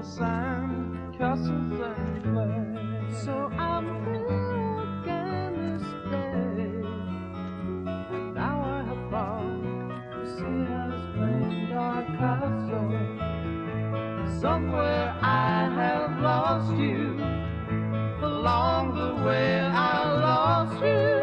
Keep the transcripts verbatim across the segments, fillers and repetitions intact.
sandcastles and play. So I'm here again this day, and now I have found the sea has claimed our castle. Somewhere I have lost you, along the way I lost you.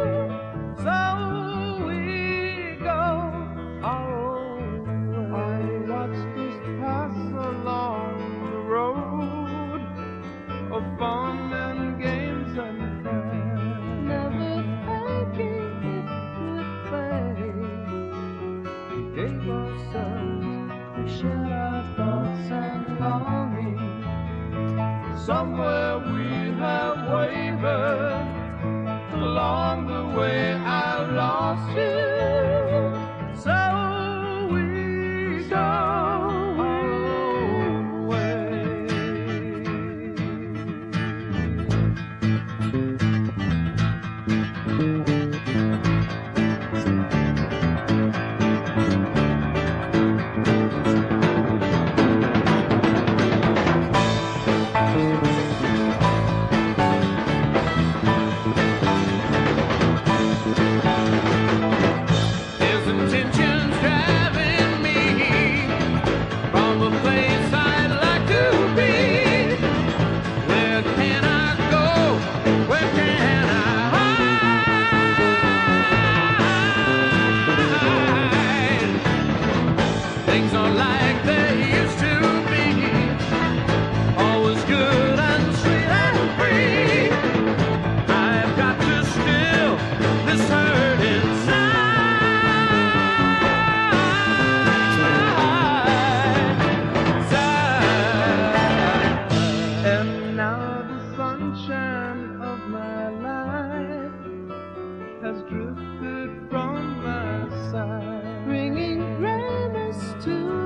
So we go our own way. I watched us pass along the road of fun and games and play, never thinking it would fade. We gave ourselves, we shared our thoughts and longing. Somewhere we have wavered, along the way I lost you. So we go our own way. Has drifted from my side, bringing greatness to